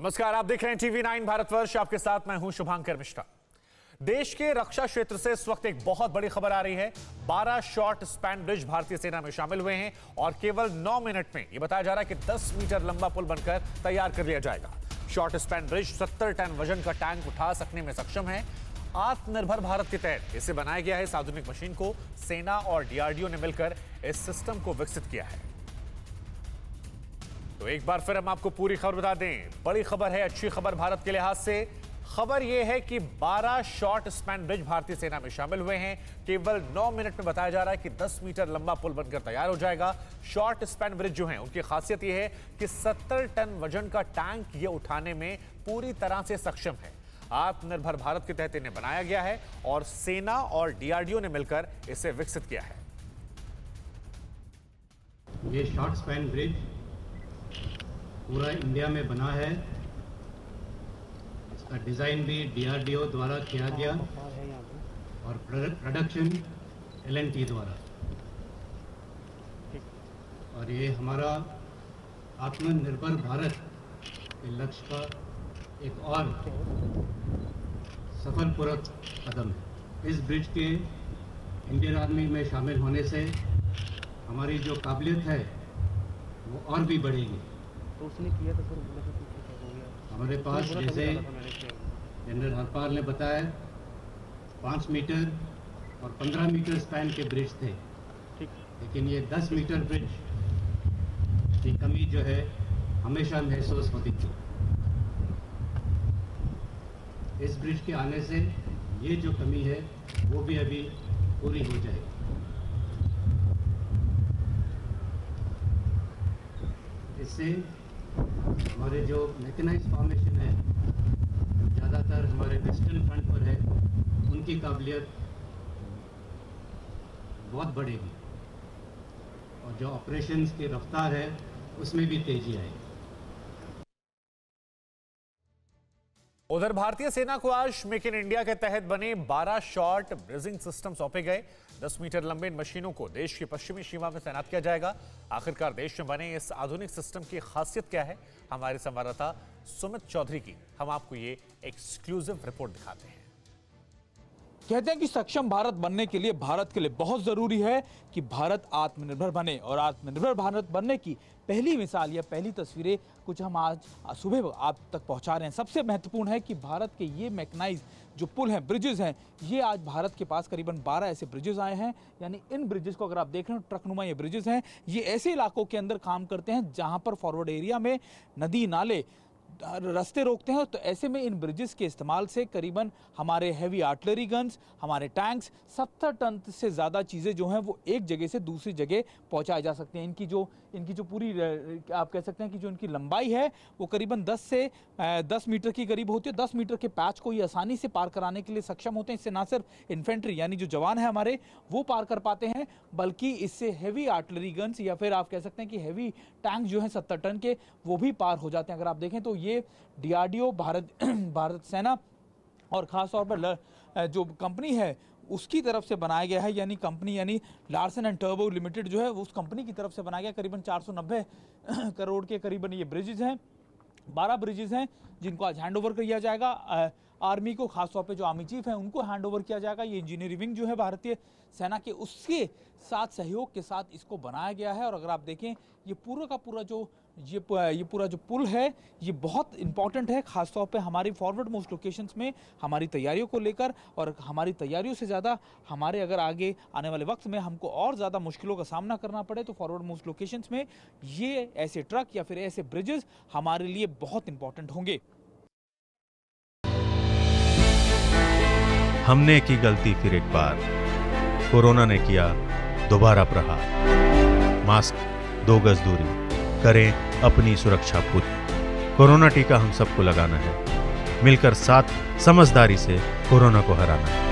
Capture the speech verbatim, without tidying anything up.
नमस्कार, आप देख रहे हैं टीवी नाइन भारतवर्ष। आपके साथ मैं हूं शुभांकर मिश्रा। देश के रक्षा क्षेत्र से इस वक्त एक बहुत बड़ी खबर आ रही है। बारह शॉर्ट स्पैन ब्रिज भारतीय सेना में शामिल हुए हैं और केवल नौ मिनट में यह बताया जा रहा है कि दस मीटर लंबा पुल बनकर तैयार कर लिया जाएगा। शॉर्ट स्पैन ब्रिज सत्तर टन वजन का टैंक उठा सकने में सक्षम है। आत्मनिर्भर भारत के तहत इसे बनाया गया है। इस आधुनिक मशीन को सेना और डीआरडीओ ने मिलकर इस सिस्टम को विकसित किया है। तो एक बार फिर हम आपको पूरी खबर बता दें। बड़ी खबर है, अच्छी खबर भारत के लिहाज से। खबर यह है कि बारह शॉर्ट स्पैन ब्रिज भारतीय सेना में शामिल हुए हैं। केवल नौ मिनट में बताया जा रहा है कि दस मीटर लंबा पुल बनकर तैयार हो जाएगा। शॉर्ट स्पैन ब्रिज जो हैं उनकी खासियत यह है कि सत्तर टन वजन का टैंक ये उठाने में पूरी तरह से सक्षम है। आत्मनिर्भर भारत के तहत इन्हें बनाया गया है और सेना और डीआरडीओ ने मिलकर इसे विकसित किया है। ये शॉर्ट स्पैन ब्रिज पूरा इंडिया में बना है। इसका डिज़ाइन भी डीआरडीओ द्वारा किया गया और प्रोडक्शन एल एंड टी द्वारा। और ये हमारा आत्मनिर्भर भारत के लक्ष्य का एक और सफलपूर्वक कदम है। इस ब्रिज के इंडियन आर्मी में शामिल होने से हमारी जो काबिलियत है वो और भी बढ़ेगी। तो उसने किया तो सर हमारे पास जैसे जनरल हरपाल ने बताया पाँच मीटर और पंद्रह मीटर स्पैन के ब्रिज थे, लेकिन ये दस मीटर ब्रिज की कमी जो है हमेशा महसूस होती थी। इस ब्रिज के आने से ये जो कमी है वो भी अभी पूरी हो जाएगी। इससे हमारे जो मैकेनाइज्ड फॉर्मेशन है ज़्यादातर हमारे वेस्टर्न फ्रंट पर है, उनकी काबिलियत बहुत बढ़ेगी और जो ऑपरेशंस की रफ्तार है उसमें भी तेजी आएगी। उधर भारतीय सेना को आज मेक इन इंडिया के तहत बने बारह शॉर्ट ब्रिजिंग सिस्टम सौंपे गए। दस मीटर लंबे इन मशीनों को देश की पश्चिमी सीमा में तैनात किया जाएगा। आखिरकार देश में बने इस आधुनिक सिस्टम की खासियत क्या है, हमारे संवाददाता सुमित चौधरी की हम आपको ये एक्सक्लूसिव रिपोर्ट दिखाते हैं। कहते हैं कि सक्षम भारत बनने के लिए भारत के लिए बहुत जरूरी है कि भारत आत्मनिर्भर बने, और आत्मनिर्भर भारत बनने की पहली मिसाल या पहली तस्वीरें कुछ हम आज सुबह आप तक पहुंचा रहे हैं। सबसे महत्वपूर्ण है कि भारत के ये मैकेनाइज जो पुल हैं, ब्रिजेस हैं, ये आज भारत के पास करीबन बारह ऐसे ब्रिजेस आए हैं। यानी इन ब्रिजेस को अगर आप देख रहे हो, ट्रकनुमा ये ब्रिजेस हैं, ये ऐसे इलाकों के अंदर काम करते हैं जहां पर फॉरवर्ड एरिया में नदी नाले रास्ते रोकते हैं। तो ऐसे में इन ब्रिजेस के इस्तेमाल से करीबन हमारे हैवी आर्टिलरी गन्स, हमारे टैंक्स, सत्तर टन से ज़्यादा चीज़ें जो हैं वो एक जगह से दूसरी जगह पहुंचाई जा सकती हैं। इनकी जो इनकी जो पूरी आप कह सकते हैं कि जो इनकी लंबाई है वो करीबन दस से दस मीटर की करीब होती है। दस मीटर के पैच को ये आसानी से पार कराने के लिए सक्षम होते हैं। इससे ना सिर्फ इन्फेंट्री यानी जो जवान है हमारे वो पार कर पाते हैं, बल्कि इससे हैवी आर्टिलरी गन्स या फिर आप कह सकते हैं कि हैवी टैंक जो है सत्तर टन के वो भी पार हो जाते हैं। अगर आप देखें तो ये डीआरडीओ, भारत भारत सेना और खास तौर पर जो कंपनी है उसकी तरफ से बनाया गया है। यानी कंपनी यानी लार्सन एंड टर्बो लिमिटेड जो है उस कंपनी की तरफ से बनाया गया। करीबन चार सौ नब्बे करोड़ के करीबन ये ब्रिजेज हैं। बारह ब्रिजेज हैं जिनको आज हैंड ओवर किया जाएगा आर्मी को, खासतौर पे जो आर्मी चीफ हैं उनको हैंड ओवर किया जाएगा। ये इंजीनियरिंग विंग जो है भारतीय सेना के, उसके साथ सहयोग के साथ इसको बनाया गया है। और अगर आप देखें ये पूरा का पूरा जो ये ये पूरा जो पुल है ये बहुत इंपॉर्टेंट है, खासतौर पे हमारी फॉरवर्ड मोस्ट लोकेशंस में हमारी तैयारियों को लेकर। और हमारी तैयारियों से ज़्यादा हमारे अगर आगे आने वाले वक्त में हमको और ज़्यादा मुश्किलों का सामना करना पड़े तो फॉरवर्ड मोस्ट लोकेशंस में ये ऐसे ट्रक या फिर ऐसे ब्रिजेस हमारे लिए बहुत इंपॉर्टेंट होंगे। हमने की गलती फिर एक बार, कोरोना ने किया दोबारा प्रहार। मास्क, दो गज दूरी, करें अपनी सुरक्षा पूरी। कोरोना टीका हम सबको लगाना है, मिलकर साथ समझदारी से कोरोना को हराना है।